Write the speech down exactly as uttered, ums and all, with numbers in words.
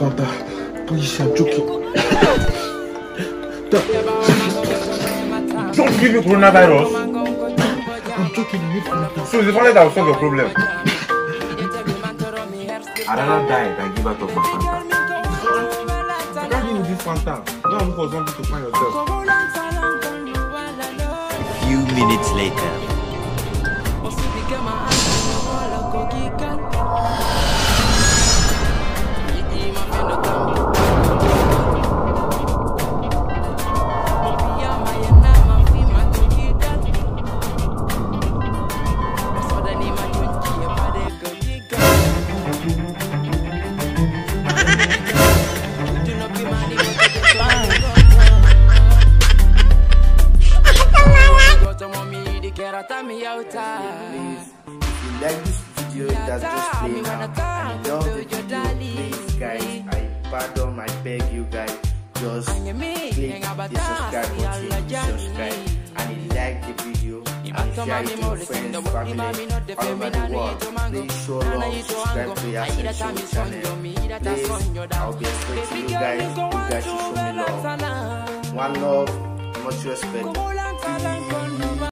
Fanta. Please, I'm joking. Don't give me coronavirus. I'm joking, I need Fanta. So it's the Fanta that will solve your problem. I'd rather die than give out of my Fanta. You can't give me this Fanta. Now I'm looking for something to find yourself. A few minutes later. Please, if you like this video that's just playing now and you love the video, please guys, I pardon, I beg you guys, just click the subscribe button, subscribe, and you like the video and share it to your friends, family, all over the world. Please show love, subscribe to your Ascension channel. Please, I'll be expecting you guys, you guys to show me love. One love, much respect.